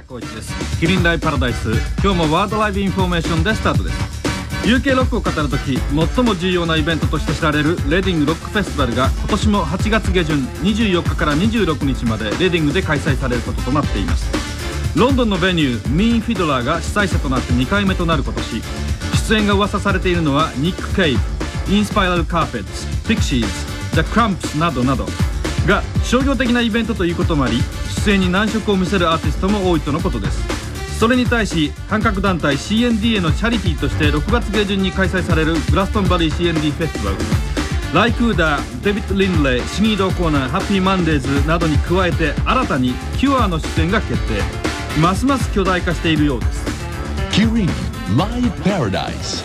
光一です。キリンライブパラダイス、今日もワールドライブインフォメーションでスタートです。 UK ロックを語るとき最も重要なイベントとして知られるレディングロックフェスティバルが今年も8月下旬24日から26日までレディングで開催されることとなっています。ロンドンのベニューミーン・フィドラーが主催者となって2回目となる今年、出演が噂されているのはニック・ケイブ、インスパイラル・カーペッツ、ピクシーズ、ザ・クランプスなどなどが商業的なイベントということもあり、出演に難色を見せるアーティストも多いとのことです。それに対し反核団体 CNDA のチャリティーとして6月下旬に開催されるグラストンバリー CND フェスティバル、ライクーダー、デビッド・リンレイ、シニード・コーナー、ハッピーマンデーズなどに加えて新たにキュアの出演が決定。ますます巨大化しているようです。 キリンライブパラダイス。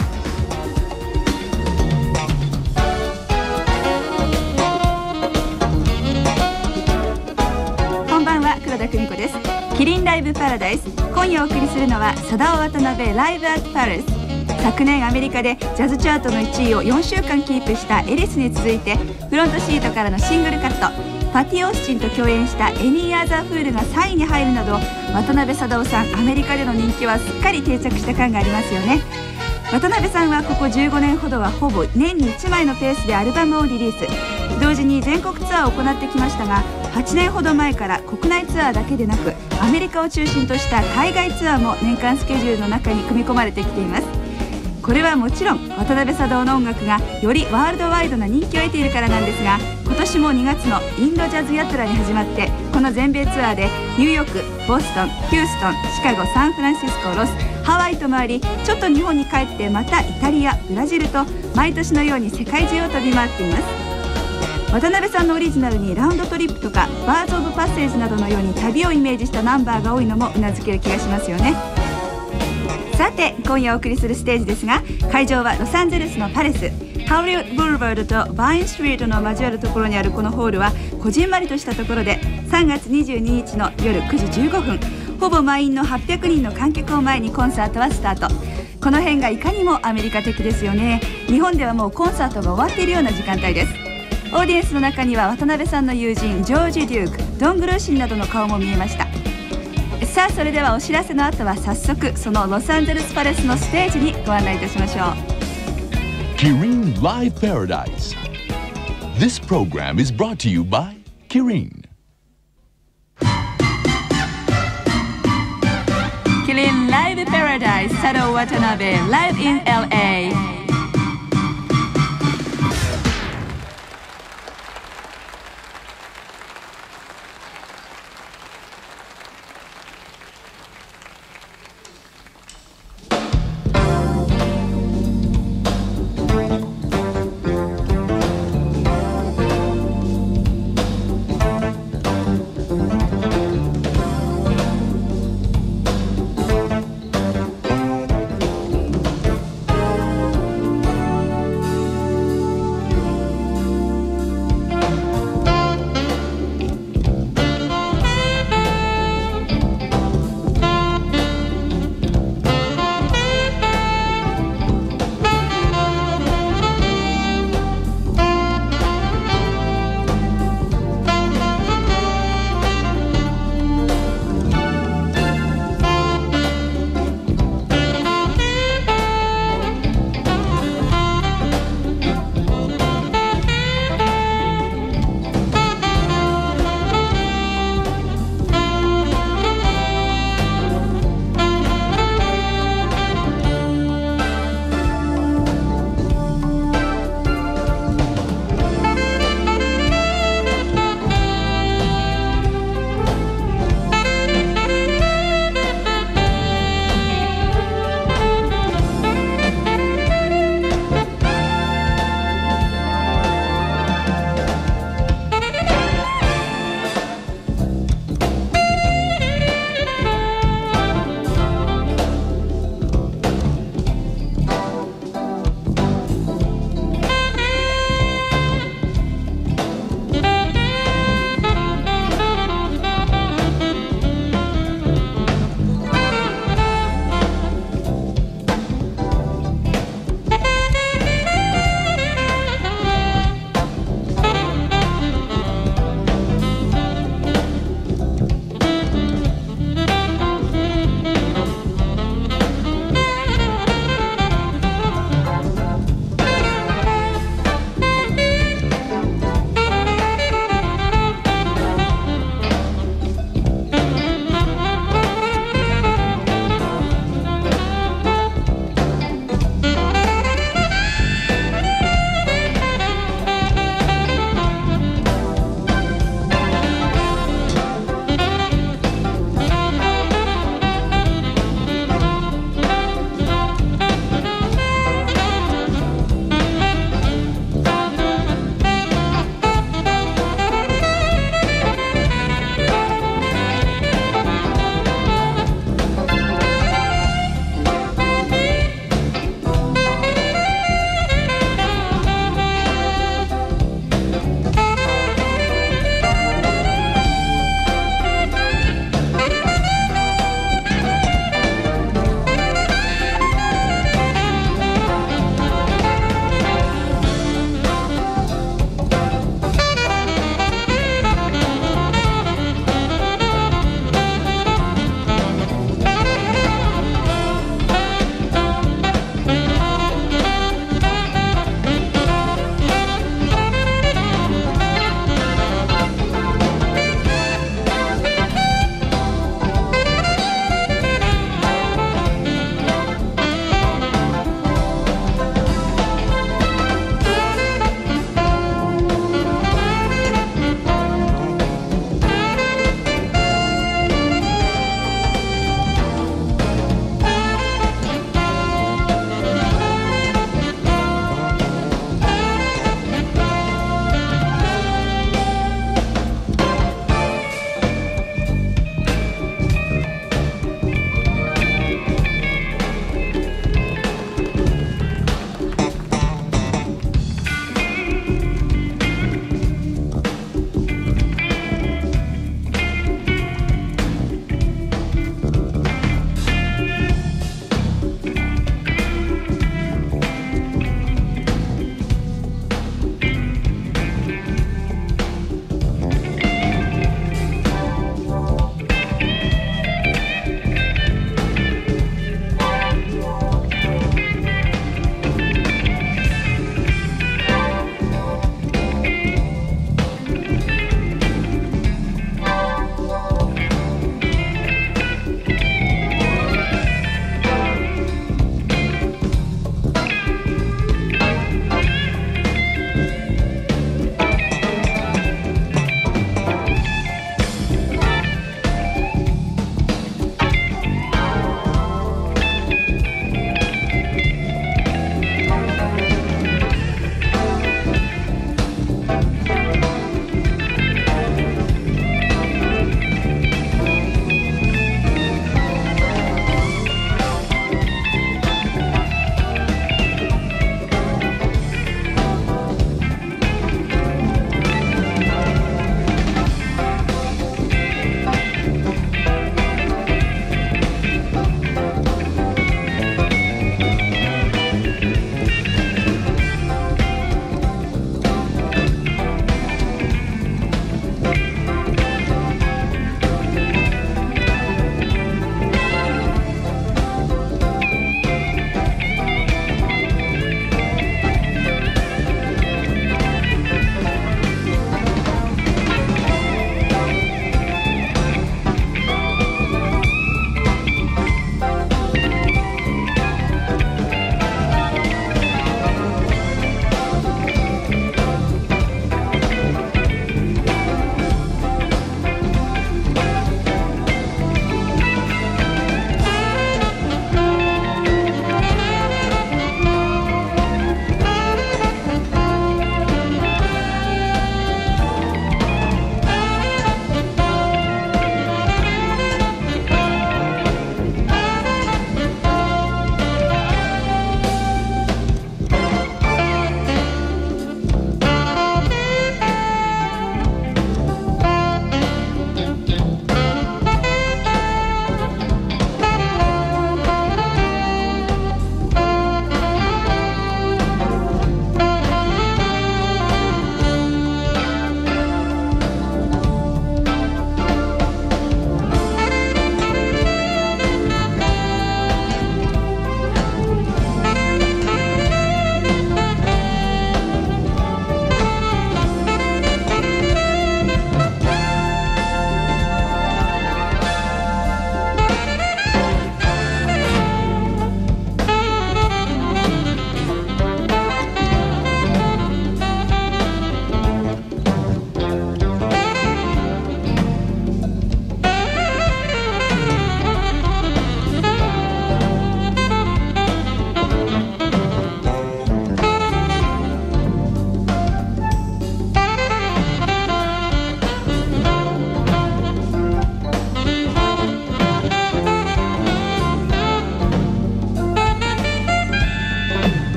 こんばんは、黒田久美子です。キリンライブパラダイス、今夜お送りするのは佐田尾渡辺ライブアットパレス。昨年アメリカでジャズチャートの1位を4週間キープしたエリスに続いて、フロントシートからのシングルカット、パティ・オースチンと共演したエニー・アザー・フールが3位に入るなど、渡辺貞夫さん、アメリカでの人気はすっかり定着した感がありますよね。渡辺さんはここ15年ほどはほぼ年に1枚のペースでアルバムをリリース、同時に全国ツアーを行ってきましたが、8年ほど前から国内ツアーだけでなくアメリカを中心とした海外ツアーも年間スケジュールの中に組み込まれてきています。これはもちろん渡辺貞夫の音楽がよりワールドワイドな人気を得ているからなんですが、今年も2月のインドジャズヤトラに始まって、この全米ツアーでニューヨーク、ボストン、ヒューストン、シカゴ、サンフランシスコ、ロス、ハワイと回り、ちょっと日本に帰ってまたイタリア、ブラジルと毎年のように世界中を飛び回っています。渡辺さんのオリジナルにラウンドトリップとかバーズ・オブ・パッセージなどのように旅をイメージしたナンバーが多いのもうなずける気がしますよね。さて今夜お送りするステージですが、会場はロサンゼルスのパレス、ハリウッドブルバードとバインストリートの交わるところにあるこのホールはこじんまりとしたところで、3月22日の夜9時15分、ほぼ満員の800人の観客を前にコンサートはスタート。この辺がいかにもアメリカ的ですよね。日本ではもうコンサートが終わっているような時間帯です。オーディエンスの中には渡辺さんの友人ジョージ・デューク、ドン・グルーシンなどの顔も見えました。さあそれではお知らせの後は早速そのロサンゼルスパレスのステージにご案内いたしましょう。 キリンライブパラダイス。 This program is brought to you by キリン。 キリンライブパラダイス、佐藤渡辺 Live in LA。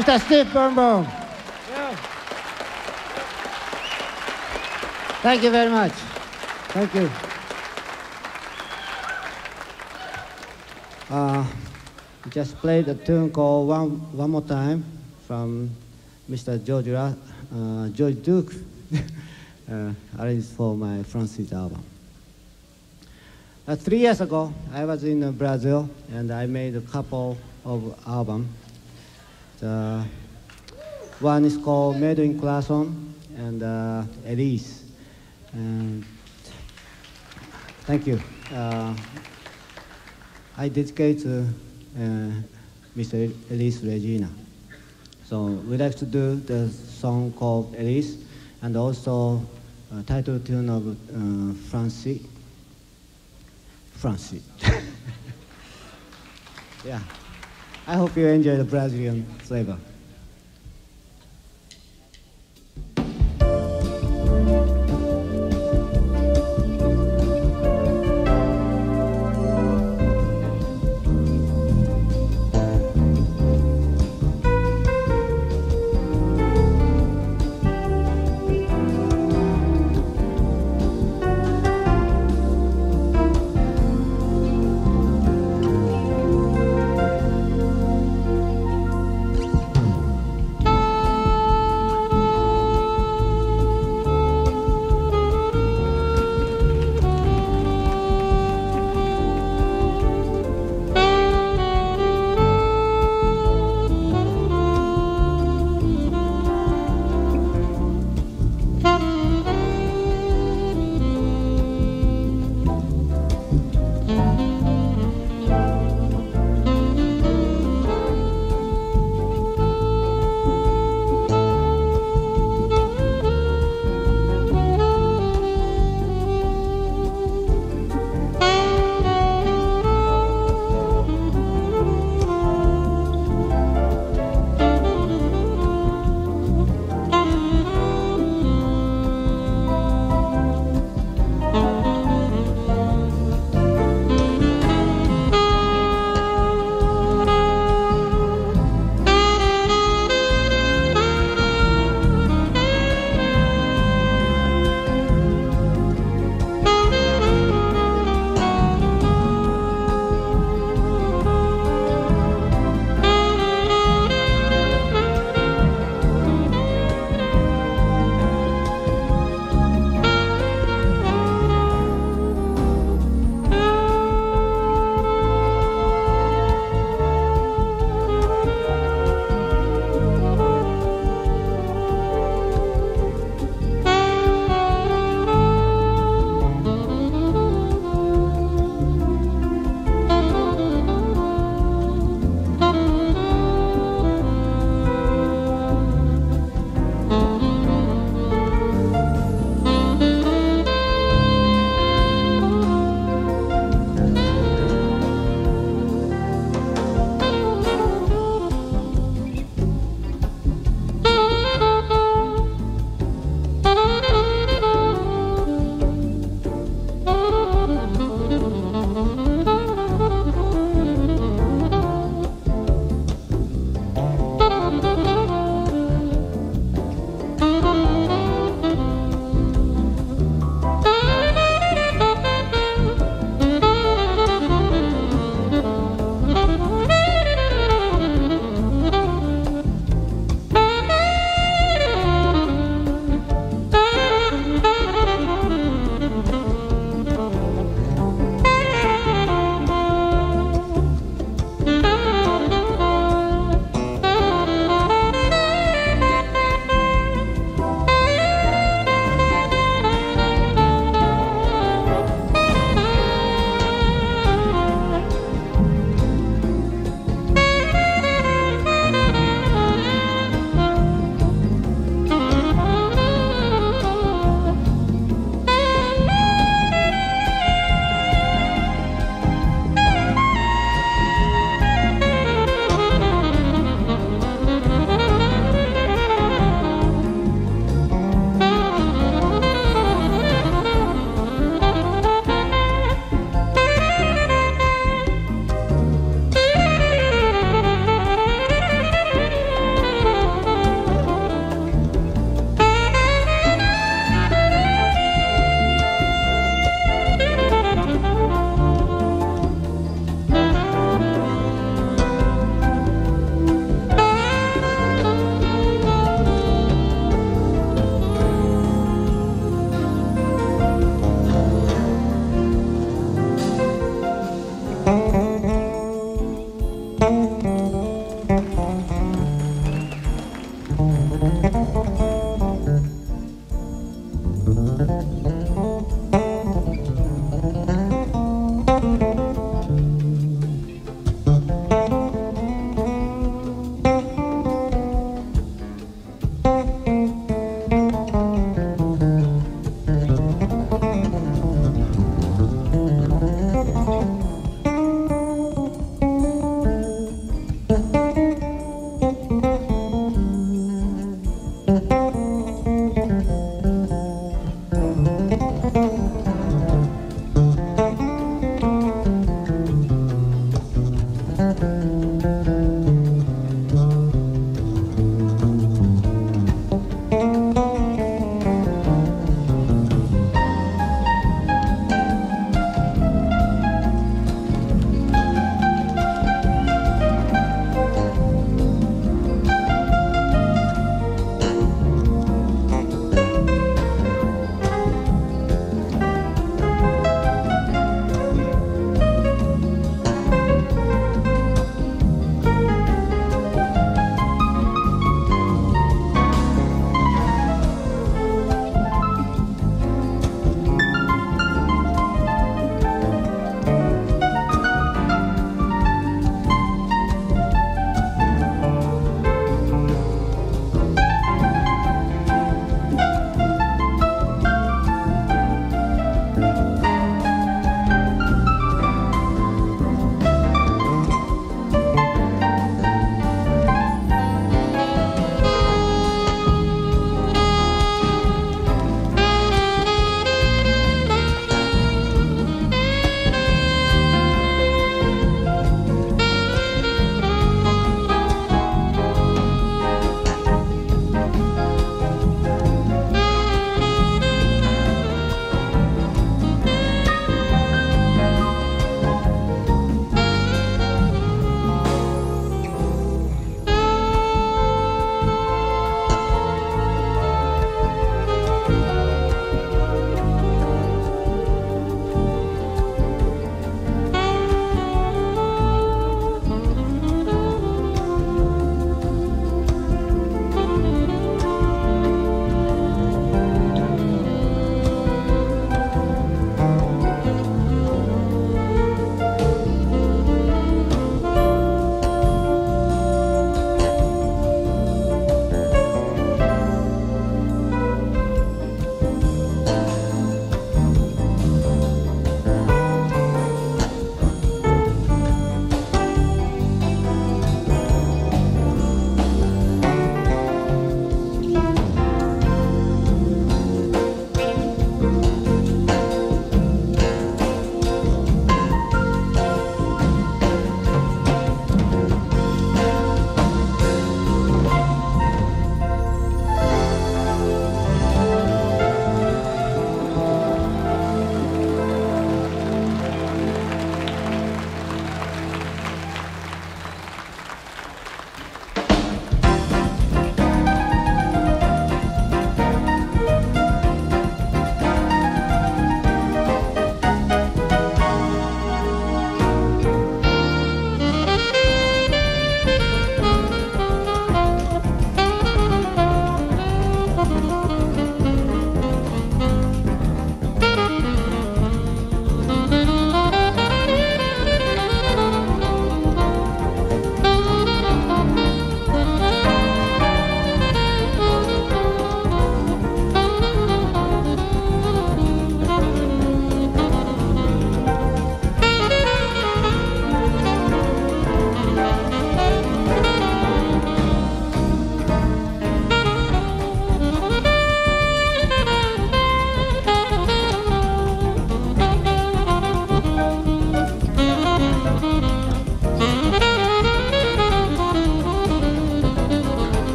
Mr. Steve Birnbaum. Thank you very much. Thank you. We just played a tune called One More Time from Mr. George Duke, arranged for my Francis album. 3 years ago, I was in Brazil and I made a couple of albums. The one is called Made in Corazon and Elise. And thank you. I dedicate to Mr. Elise Regina. So we like to do the song called Elise and also title tune of Francie. Yeah. I hope you enjoy the Brazilian flavor.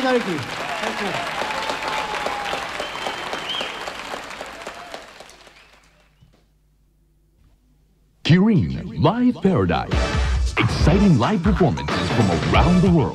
Thank you. Kirin Live Paradise. Exciting live performances from around the world.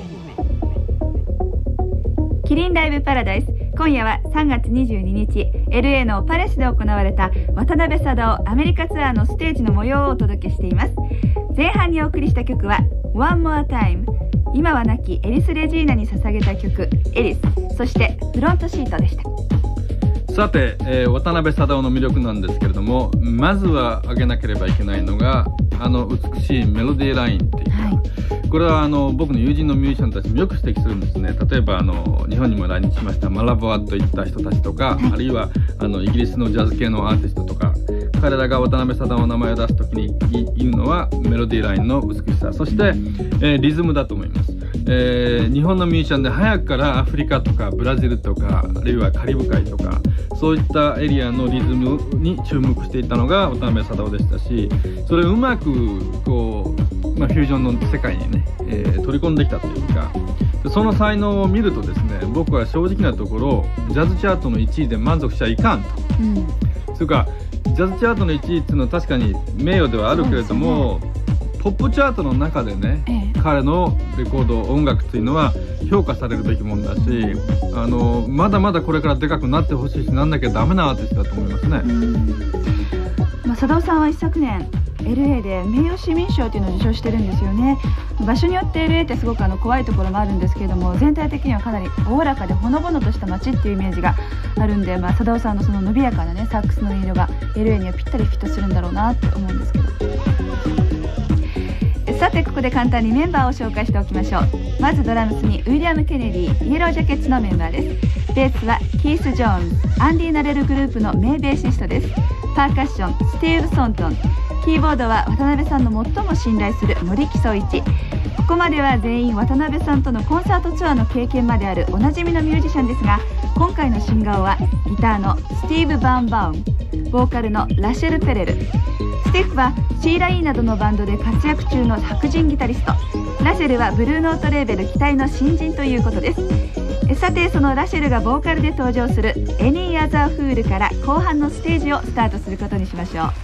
キリンライブパラダイス、今夜は3月22日 LA のパレスで行われた渡辺貞夫アメリカツアーのステージの模様をお届けしています。前半にお送りした曲は One More Time、 今は亡きエリス・レジーナに捧げた曲エリス、そしてフロントシートでした。 さて、渡辺貞夫の魅力なんですけれども、まずは挙げなければいけないのが美しいメロディーラインっていうか、はい、これは僕の友人のミュージシャンたちもよく指摘するんですね。例えば日本にも来日しましたマラボアといった人たちとか、はい、あるいはイギリスのジャズ系のアーティストとか、彼らが渡辺貞夫の名前を出すときに言うのはメロディーラインの美しさ、そして、リズムだと思います。日本のミュージシャンで早くからアフリカとかブラジルとか、あるいはカリブ海とか、そういったエリアのリズムに注目していたのが渡辺貞夫でしたし、それをうまくこう、フュージョンの世界にね、取り込んできたというか、その才能を見るとですね、僕は正直なところジャズチャートの1位で満足しちゃいかんと、それからジャズチャートの1位っていうのは確かに名誉ではあるけれども、ポップチャートの中でね、彼のレコード音楽っていうのは評価されるべきもんだし、まだまだこれからでかくなってほしいし、なんなきゃダメなアーティストだと思いますね。 貞夫さんは一昨年 LA で名誉市民賞というのを受賞してるんですよね。場所によって LA ってすごく怖いところもあるんですけれども、全体的にはかなりおおらかでほのぼのとした街っていうイメージがあるんで、貞夫さんのその伸びやかなねサックスの音色が LA にはぴったりフィットするんだろうなって思うんですけど。さてここで簡単にメンバーを紹介しておきましょう。まずドラムスにウィリアム・ケネディ、イエロージャケッツのメンバーです。ベースはキース・ジョーンズ、アンディ・ナレルグループの名ベーシストです。パーカッションスティーブ・ソントン、キーボードは渡辺さんの最も信頼する森木総一。ここまでは全員渡辺さんとのコンサートツアーの経験まであるおなじみのミュージシャンですが、今回の新顔はギターのスティーブ・バーンバウン、ボーカルのラシェル・ペレル。スティッフはシーラ・イーなどのバンドで活躍中の白人ギタリスト。ラシェルはブルーノートレーベル期待の新人ということです。さてそのラシェルがボーカルで登場する Any Other Fool から後半のステージをスタートすることにしましょう。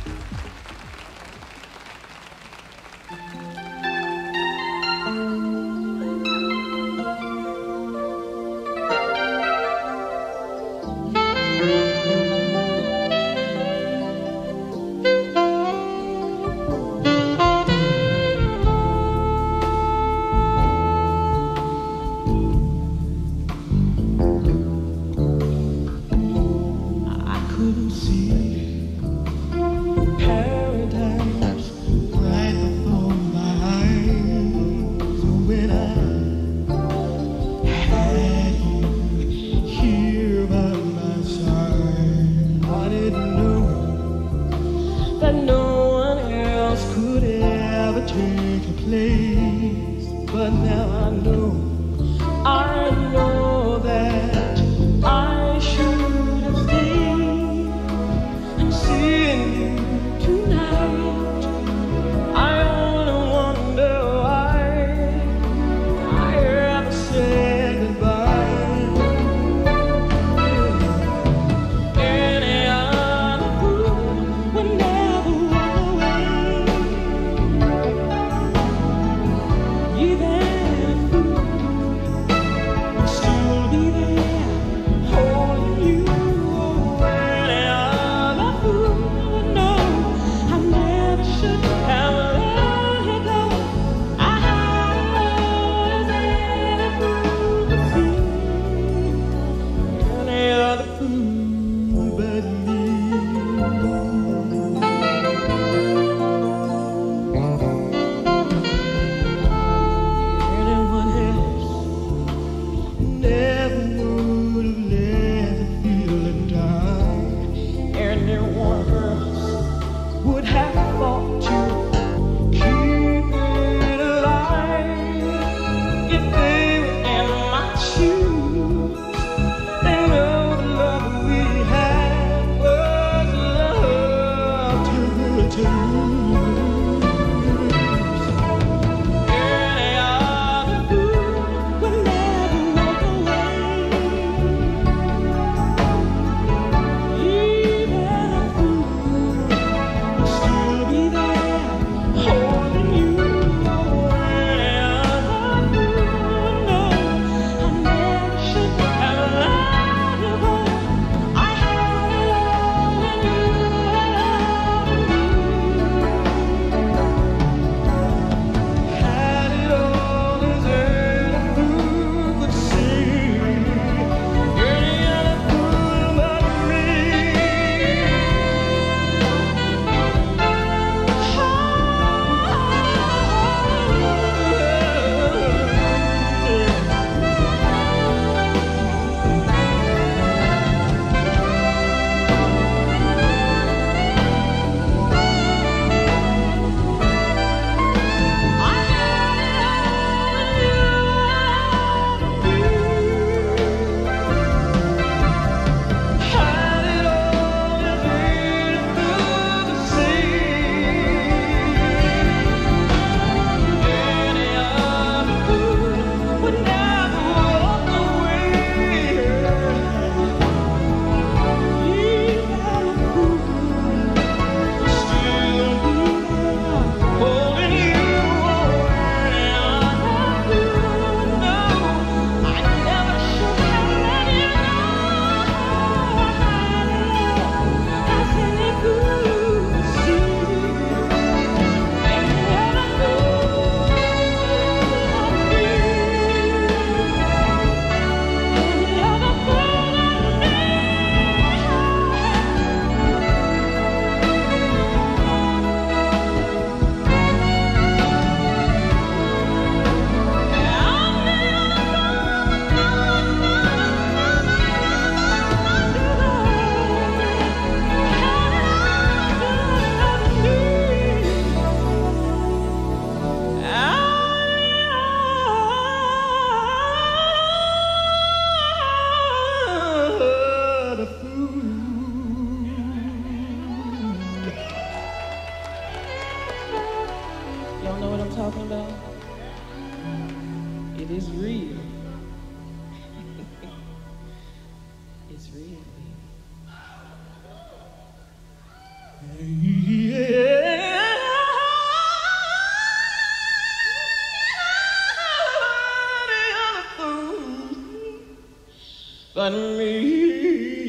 than me.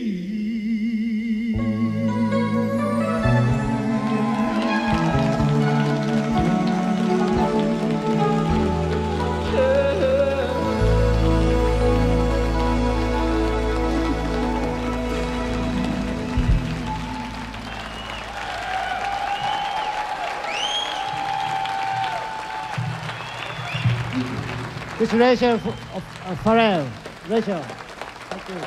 It's Rachel Farrell. Rachel, thank you.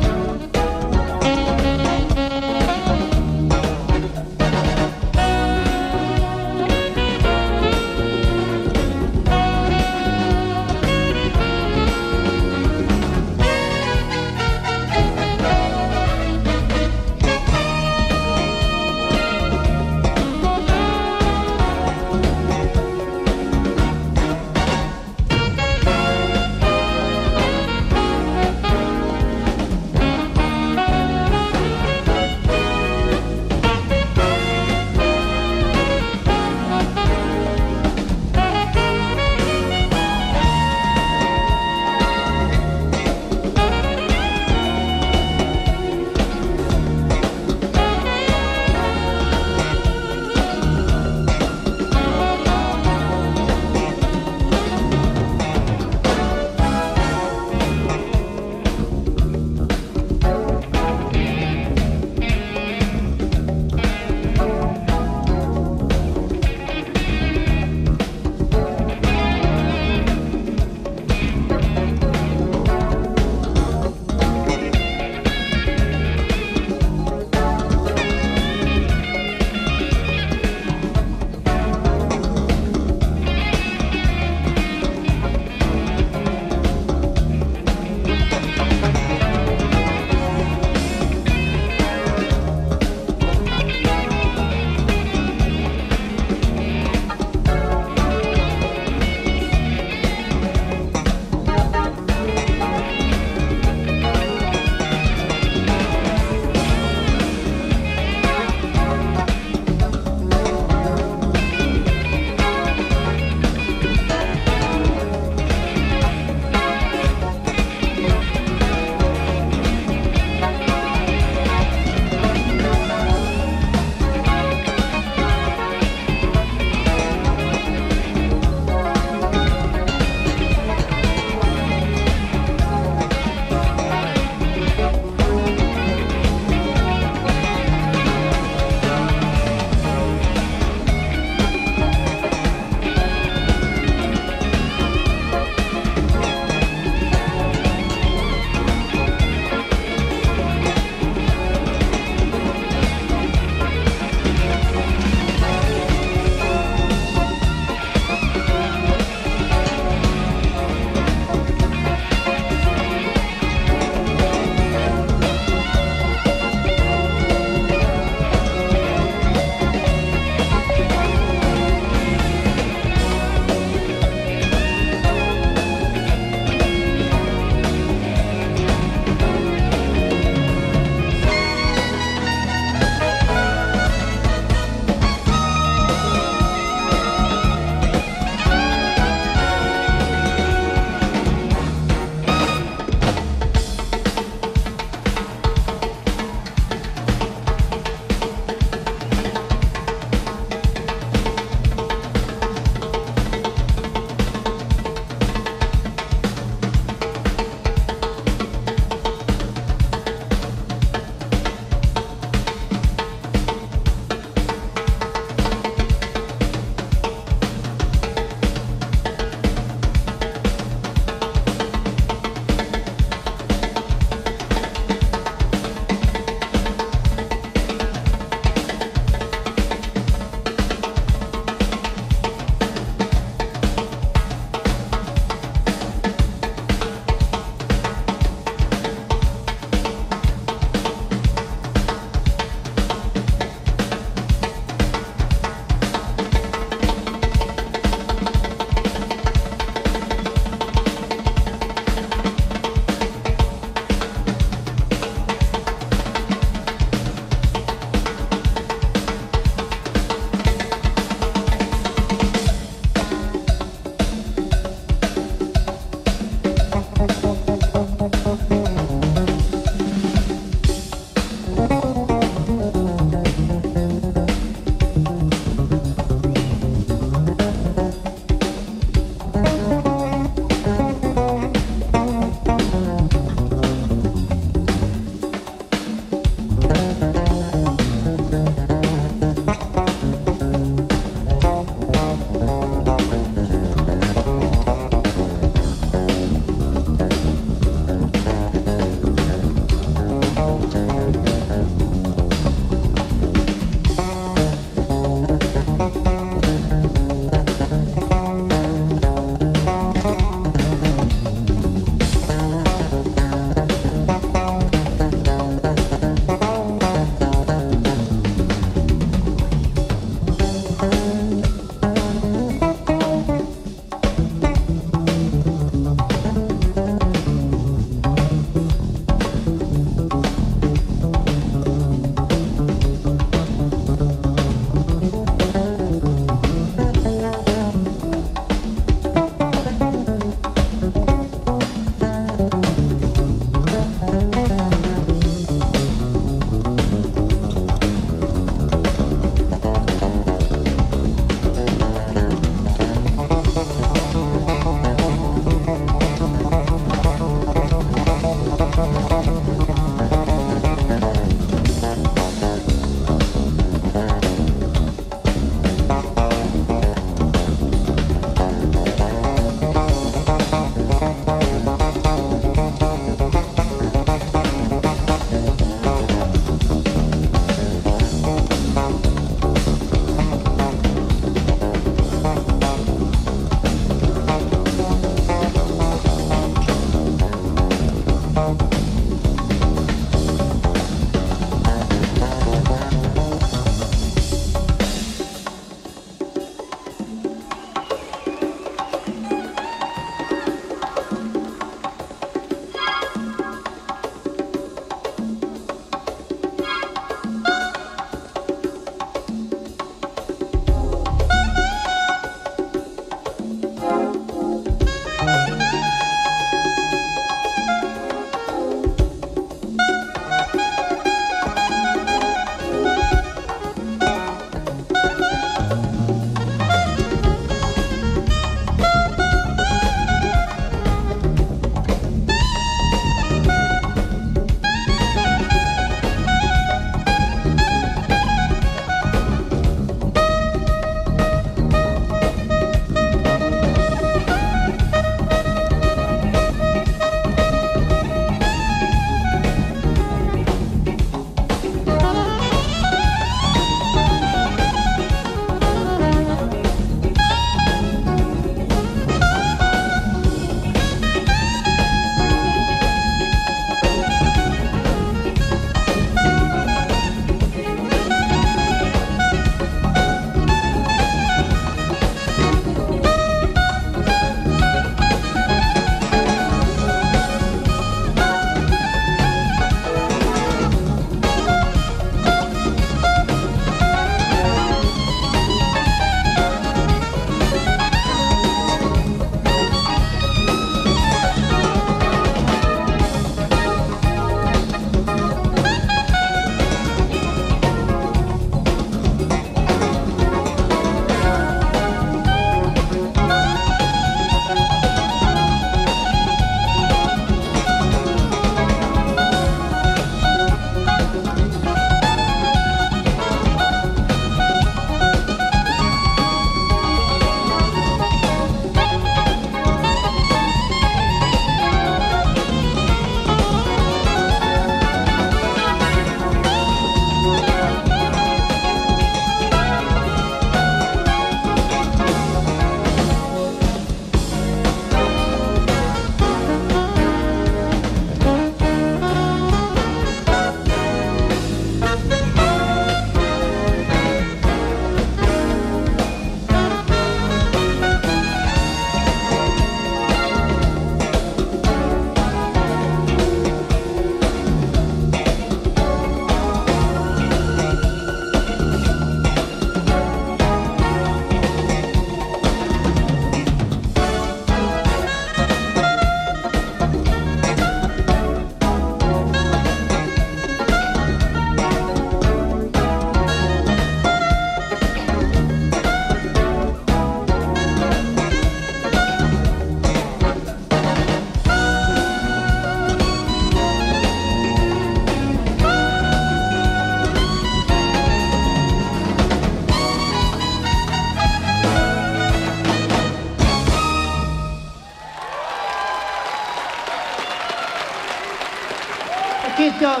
Keith Jones,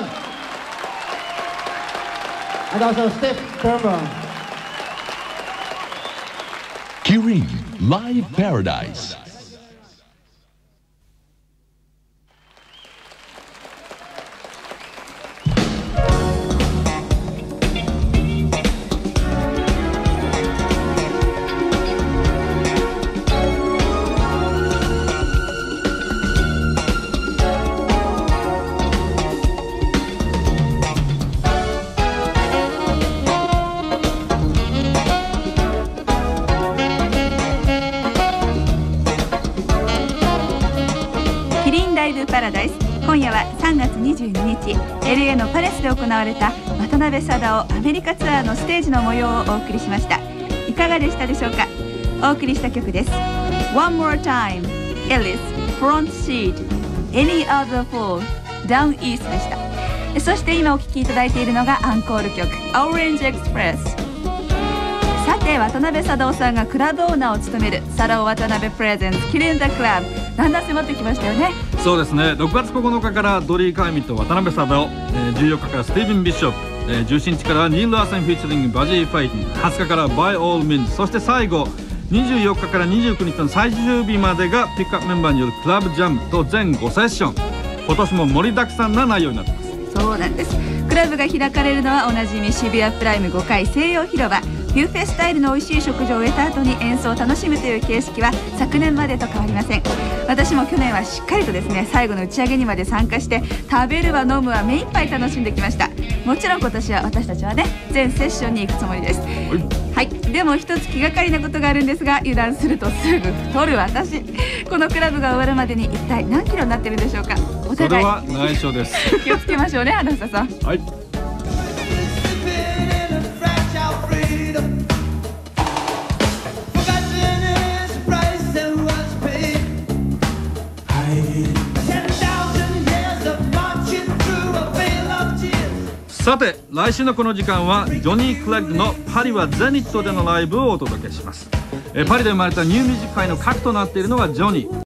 and also Steve Thurman. Kirin Live Paradise. パラダイス、今夜は3月22日 LA のパレスで行われた渡辺貞夫アメリカツアーのステージの模様をお送りしました。いかがでしたでしょうか。お送りした曲です。 One More Time Ellis Front Seat Any Other Fool Down East でした。そして今お聴きいただいているのがアンコール曲 Orange Express。さて渡辺貞夫さんがクラブオーナーを務める貞夫渡辺プレゼンツキリンザクラブ、だんだん迫ってきましたよね。 そうですね。6月9日からドリー・カーミット渡辺貞夫、14日からスティーブン・ビッショップ、17日からニール・ラーセンフィーチャリングバジー・ファイティン、20日から By All Means、 そして最後24日から29日の最終日までがピックアップメンバーによるクラブジャムと全5セッション。今年も盛りだくさんな内容になっています。 そうなんです。クラブが開かれるのはおなじみ渋谷プライム5階西洋広場。ビュッフェスタイルの美味しい食事を終えた後に演奏を楽しむという形式は昨年までと変わりません。私も去年はしっかりとですね、最後の打ち上げにまで参加して食べるわ飲むわ目いっぱい楽しんできました。もちろん今年は私たちはね全セッションに行くつもりです。はい、でも一つ気がかりなことがあるんですが、油断するとすぐ太る私。このクラブが終わるまでに一体何キロになってるんでしょうか。お互いそれは内緒です。 気をつけましょうね、花房さん。 はい。さて来週のこの時間はジョニー・クレッグのパリはゼニットでのライブをお届けします。パリで生まれたニューミュージック界の核となっているのがジョニー。